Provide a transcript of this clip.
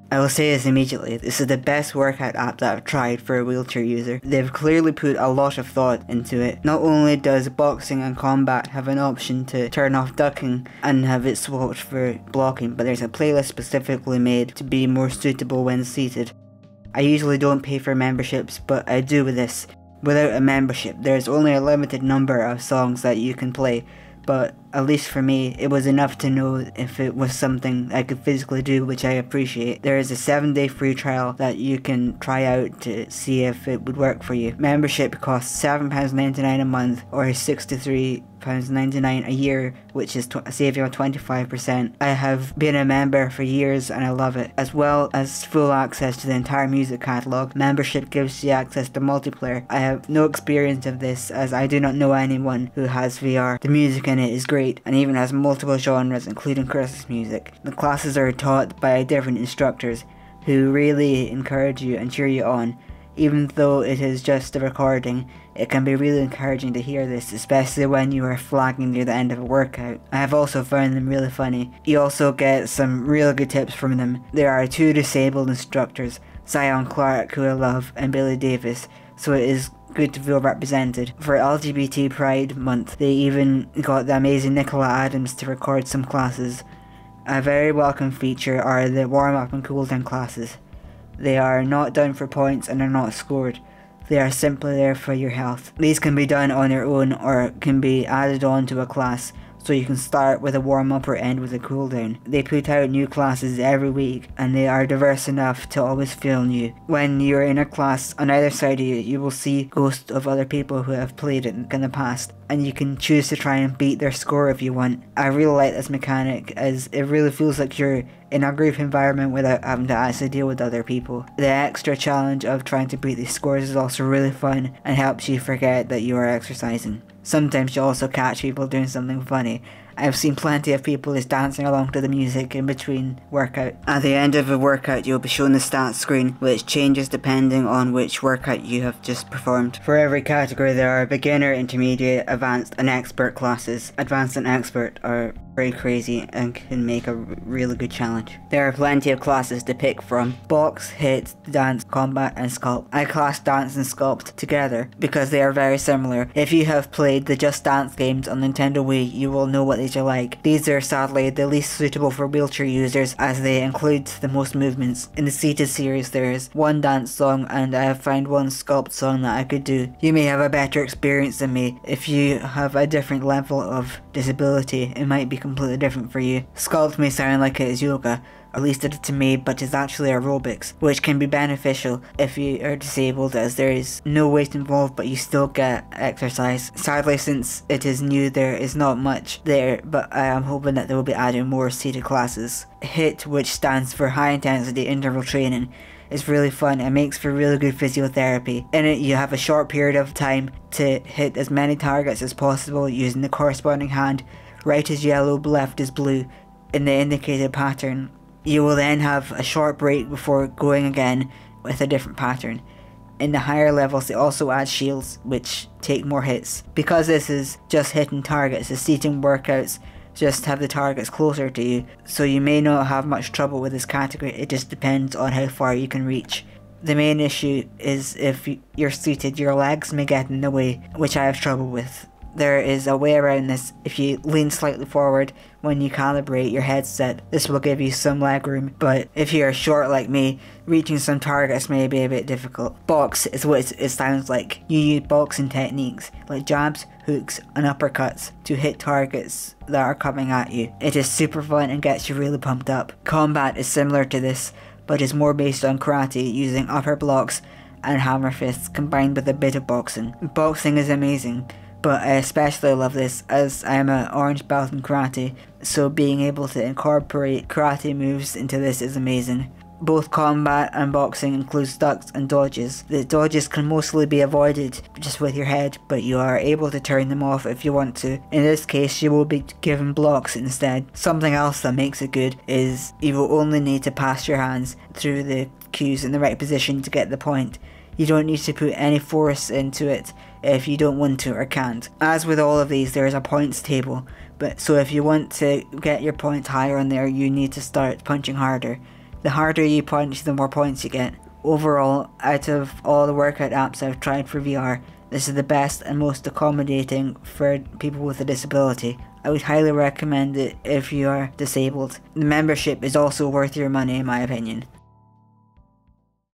I will say this immediately, this is the best workout app that I've tried for a wheelchair user. They've clearly put a lot of thought into it. Not only does boxing and combat have an option to turn off ducking and have it swapped for blocking, but there's a playlist specifically made to be more suitable when seated. I usually don't pay for memberships, but I do with this. Without a membership, there's only a limited number of songs that you can play, but at least for me, it was enough to know if it was something I could physically do, which I appreciate. There is a 7-day free trial that you can try out to see if it would work for you. Membership costs £7.99 a month or £63.99 a year, which is a saving of 25%. I have been a member for years and I love it. As well as full access to the entire music catalogue, membership gives you access to multiplayer. I have no experience of this as I do not know anyone who has VR. The music in it is great and even has multiple genres including Christmas music. The classes are taught by different instructors who really encourage you and cheer you on. Even though it is just a recording, it can be really encouraging to hear this, especially when you are flagging near the end of a workout. I have also found them really funny. You also get some really good tips from them. There are 2 disabled instructors, Zion Clark, who I love, and Billy Davis, so it is good to feel represented. For LGBT Pride Month, they even got the amazing Nicola Adams to record some classes. A very welcome feature are the warm-up and cool-down classes. They are not done for points and are not scored. They are simply there for your health. These can be done on your own or can be added on to a class, so you can start with a warm-up or end with a cool-down. They put out new classes every week and they are diverse enough to always feel new. When you're in a class, on either side of you, you will see ghosts of other people who have played it in the past, and you can choose to try and beat their score if you want. I really like this mechanic as it really feels like you're in a group environment without having to actually deal with other people. The extra challenge of trying to beat these scores is also really fun and helps you forget that you are exercising. Sometimes you also catch people doing something funny. I've seen plenty of people just dancing along to the music in between workout. At the end of a workout, you'll be shown the stats screen, which changes depending on which workout you have just performed. For every category there are beginner, intermediate, advanced and expert classes. Advanced and expert are very crazy and can make a really good challenge. There are plenty of classes to pick from: box, hit, dance, combat and sculpt. I class dance and sculpt together because they are very similar. If you have played the Just Dance games on Nintendo Wii, you will know what these are like. These are sadly the least suitable for wheelchair users as they include the most movements. In the seated series there is one dance song and I have found one sculpt song that I could do. You may have a better experience than me. If you have a different level of disability, it might be completely different for you. Sculpt may sound like it is yoga, at least it did to me, but it's actually aerobics, which can be beneficial if you are disabled as there is no weight involved but you still get exercise. Sadly, since it is new, there is not much there, but I am hoping that they will be adding more seated classes. HIIT, which stands for high intensity interval training, is really fun and makes for really good physiotherapy. In it you have a short period of time to hit as many targets as possible using the corresponding hand. Right is yellow, left is blue in the indicated pattern. You will then have a short break before going again with a different pattern. In the higher levels they also add shields which take more hits. Because this is just hitting targets, the seating workouts just have the targets closer to you, so you may not have much trouble with this category. It just depends on how far you can reach. The main issue is if you're seated, your legs may get in the way, which I have trouble with. There is a way around this. If you lean slightly forward when you calibrate your headset, this will give you some leg room, but if you are short like me, reaching some targets may be a bit difficult. Box is what it sounds like. You use boxing techniques like jabs, hooks and uppercuts to hit targets that are coming at you. It is super fun and gets you really pumped up. Combat is similar to this, but is more based on karate using upper blocks and hammer fists combined with a bit of boxing. Boxing is amazing, but I especially love this as I am an orange belt in karate, so being able to incorporate karate moves into this is amazing. Both combat and boxing includes ducks and dodges. The dodges can mostly be avoided just with your head, but you are able to turn them off if you want to. In this case you will be given blocks instead. Something else that makes it good is you will only need to pass your hands through the cues in the right position to get the point. You don't need to put any force into it if you don't want to or can't. As with all of these, there is a points table, but so if you want to get your points higher on there, you need to start punching harder. The harder you punch, the more points you get. Overall, out of all the workout apps I've tried for VR, this is the best and most accommodating for people with a disability. I would highly recommend it if you are disabled. The membership is also worth your money in my opinion.